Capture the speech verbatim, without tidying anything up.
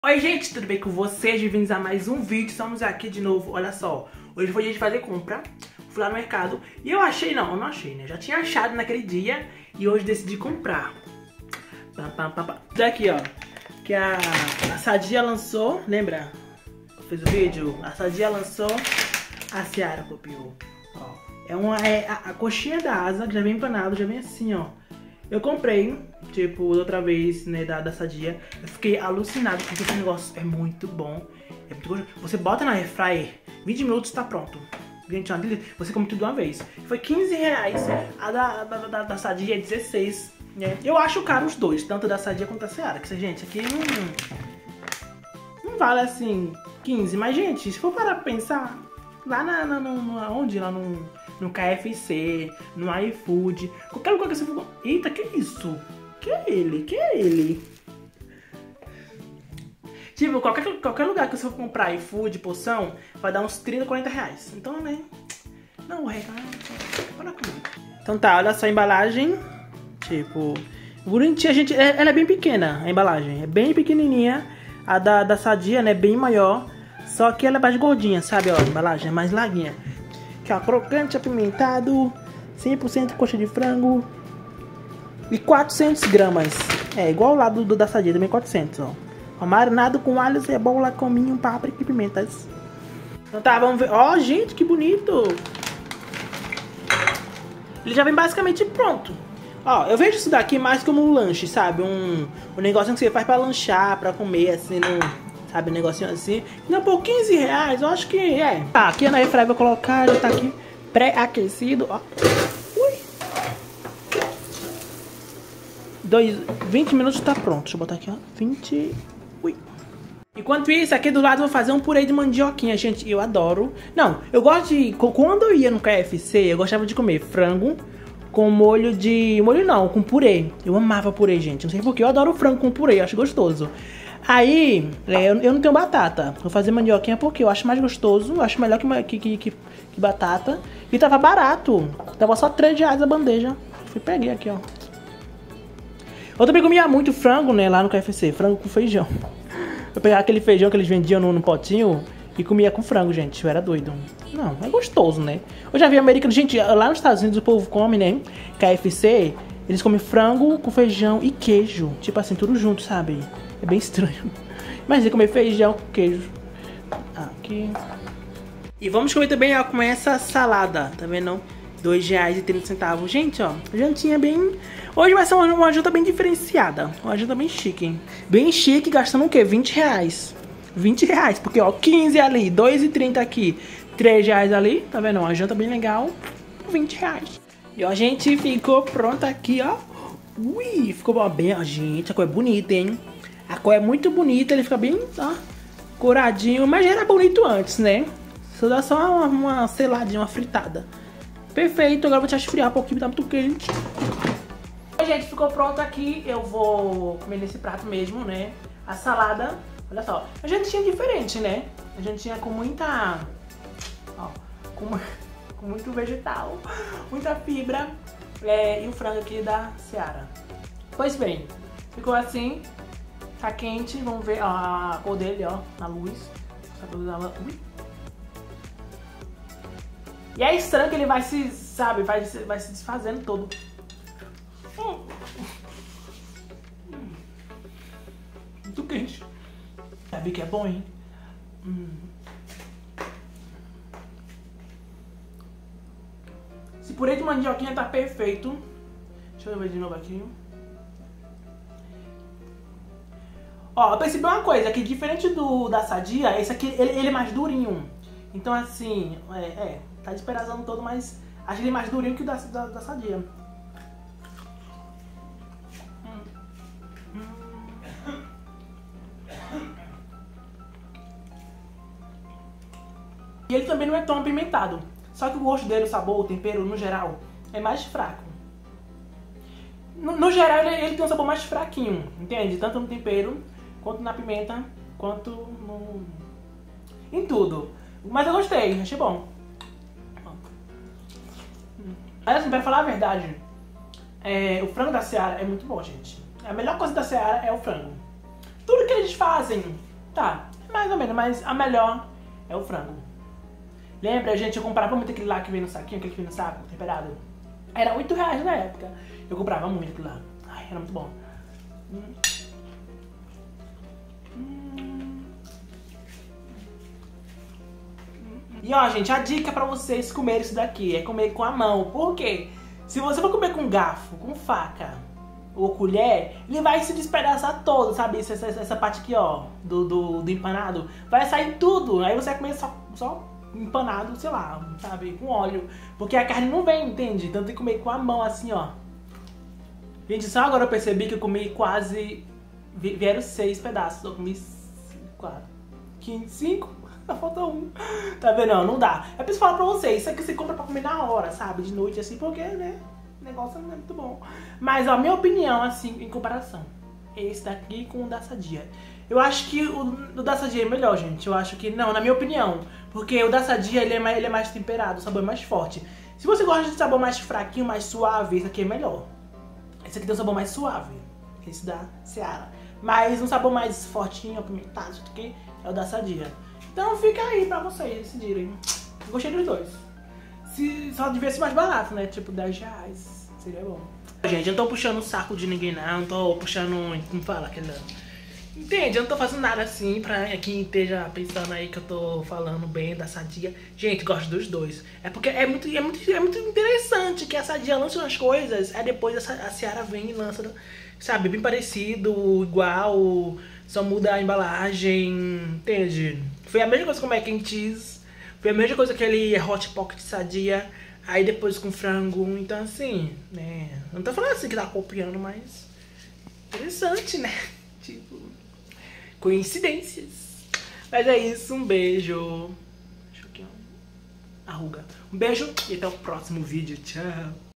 Oi gente, tudo bem com vocês? Bem-vindos a mais um vídeo. Estamos aqui de novo, olha só. Hoje foi dia de fazer compra. Fui lá no mercado e eu achei, não, eu não achei, né? Já tinha achado naquele dia e hoje decidi comprar. Pam, pam, pam, pam. Daqui, ó, que a, a Sadia lançou, lembra? Fez o vídeo? A Sadia lançou, a Seara copiou. Ó, é uma, é a, a coxinha da asa, que já vem empanado, já vem assim, ó. Eu comprei, tipo, outra vez, né, da, da Sadia. Eu fiquei alucinado porque esse negócio é muito bom. É muito gostoso. Você bota na airfryer, vinte minutos tá pronto. Gente, você come tudo de uma vez. Foi quinze reais. A da, da, da, da Sadia é dezesseis. Né? Eu acho caro os dois, tanto da Sadia quanto da Seara. Que, gente, aqui não, não vale assim quinze. Mas, gente, se for parar pra pensar, lá na, na, na onde? Lá no... no K F C, no iFood, qualquer lugar que você for... Eita, que isso? Que é ele? Que é ele? Tipo, qualquer, qualquer lugar que você for comprar iFood, poção, vai dar uns trinta, quarenta reais. Então, né? Não, reclama. Bora comigo. Então tá, olha só a embalagem. Tipo, bonitinha, gente. Ela é bem pequena, a embalagem. É bem pequenininha. A da, da Sadia, né? Bem maior. Só que ela é mais gordinha, sabe? Ó, a embalagem é mais larguinha. Aqui, ó, crocante, apimentado, cem por cento coxa de frango e quatrocentas gramas. É, igual lá do, do da Sadia, também quatrocentos, ó. ó. Marinado com alho, cebola, cominho, páprica e pimentas. Então tá, vamos ver. Ó, gente, que bonito. Ele já vem basicamente pronto. Ó, eu vejo isso daqui mais como um lanche, sabe? Um, um negocinho que você faz pra lanchar, pra comer, assim, no... Sabe, um negocinho assim. Não, por quinze reais, eu acho que é. Tá, aqui na airfryer vou colocar, já tá aqui pré-aquecido, ó. Ui. Dois, vinte minutos tá pronto. Deixa eu botar aqui, ó. vinte. Ui. Enquanto isso, aqui do lado eu vou fazer um purê de mandioquinha, gente. Eu adoro. Não, eu gosto de... Quando eu ia no K F C, eu gostava de comer frango com molho de... Molho não, com purê. Eu amava purê, gente. Não sei porquê, eu adoro frango com purê, eu acho gostoso. Aí, eu, eu não tenho batata. Vou fazer mandioquinha porque eu acho mais gostoso. Eu acho melhor que, que, que, que batata. E tava barato. Tava só três reais a bandeja. Fui peguei aqui, ó. Eu também comia muito frango, né, lá no K F C. Frango com feijão. Eu pegava aquele feijão que eles vendiam no, no potinho e comia com frango, gente. Eu era doido. Não, é gostoso, né? Eu já vi americano. Gente, lá nos Estados Unidos o povo come, né? K F C, eles comem frango com feijão e queijo. Tipo assim, tudo junto, sabe? É bem estranho. Mas comer feijão com queijo. Aqui. E vamos comer também, ó, com essa salada. Tá vendo? dois reais e trinta centavos. Gente, ó. Jantinha bem... Hoje vai ser uma, uma janta bem diferenciada. Uma janta bem chique, hein? Bem chique, gastando o quê? vinte reais. vinte reais. Porque, ó, quinze ali, dois e trinta aqui, três reais ali. Tá vendo? Uma janta bem legal. vinte reais. E, ó, a gente ficou pronta aqui, ó. Ui, ficou bem... Ó, gente, a cor é bonita, hein? A cor é muito bonita, ele fica bem, ó, coradinho. Mas já era bonito antes, né? Só dá só uma, uma seladinha, uma fritada. Perfeito, agora eu vou te esfriar um pouquinho, tá muito quente. Oi, gente, ficou pronto aqui. Eu vou comer nesse prato mesmo, né? A salada, olha só. A jantinha diferente, né? A jantinha com muita... Ó, com, com muito vegetal, muita fibra. É, e o frango aqui da Seara. Pois bem, ficou assim. Tá quente, vamos ver a cor dele, ó, na luz. E é estranho que ele vai se, sabe, vai, vai se desfazendo todo. Hum. Muito quente. Sabe que é bom, hein? Hum. Esse purê de mandioquinha tá perfeito. Deixa eu ver de novo aqui. Ó, eu percebi uma coisa, que diferente do da Sadia, esse aqui, ele, ele é mais durinho. Então, assim, é, é tá despedaçando todo, mas acho que ele é mais durinho que o da, da, da Sadia. Hum. Hum. E ele também não é tão apimentado. Só que o gosto dele, o sabor, o tempero, no geral, é mais fraco. No, no geral, ele, ele tem um sabor mais fraquinho, entende? Tanto no tempero, quanto na pimenta, quanto no... em tudo. Mas eu gostei, achei bom. Mas assim, pra falar a verdade, é, o frango da Seara é muito bom, gente. A melhor coisa da Seara é o frango. Tudo que eles fazem Tá, mais ou menos, mas a melhor é o frango. Lembra, gente, eu comprava muito aquele lá que vem no saquinho, aquele que vem no saco, temperado. Era oito reais na época. Eu comprava muito aquilo lá. Ai, era muito bom. Hum. Hum. E ó, gente, a dica pra vocês comerem isso daqui é comer com a mão. Por quê? Se você for comer com garfo, com faca ou colher, ele vai se despedaçar todo, sabe? Essa, essa, essa parte aqui, ó, do, do, do empanado. Vai sair tudo. Aí você vai comer só, só empanado, sei lá, sabe? Com óleo. Porque a carne não vem, entende? Então tem que comer com a mão assim, ó. Gente, só agora eu percebi que eu comi quase... Vieram seis pedaços. Eu comi quatro, quinze, cinco. Só falta um. Tá vendo? Não, não dá. É preciso falar pra vocês. Isso aqui você compra pra comer na hora, sabe? De noite, assim, porque, né? O negócio não é muito bom. Mas, ó, minha opinião, assim, em comparação. Esse daqui com o da Sadia. Eu acho que o, o da Sadia é melhor, gente. Eu acho que... Não, na minha opinião. Porque o da Sadia, ele é mais, ele é mais temperado. O sabor é mais forte. Se você gosta de sabor mais fraquinho, mais suave, esse aqui é melhor. Esse aqui tem um sabor mais suave. Esse da Seara. Mas um sabor mais fortinho, apimentado, isso aqui é o da Sadia. Então fica aí pra vocês decidirem. Gostei dos dois. Se só devia ser mais barato, né? Tipo dez reais. Seria bom. Gente, eu não tô puxando o saco de ninguém não. Não tô puxando... Como fala? Aquela... Entende? Eu não tô fazendo nada assim pra quem esteja pensando aí que eu tô falando bem da Sadia. Gente, gosto dos dois. É porque é muito, é muito, é muito interessante que a Sadia lança umas coisas, aí depois a, a Seara vem e lança, sabe, bem parecido, igual, só muda a embalagem, entende? Foi a mesma coisa com Mac and Cheese, foi a mesma coisa que aquele Hot Pocket Sadia, aí depois com frango, então assim, né, não tô falando assim que tá copiando, mas interessante, né, tipo... Coincidências. Mas é isso, um beijo. Deixa eu aqui, ó. Arruga. Um beijo e até o próximo vídeo. Tchau.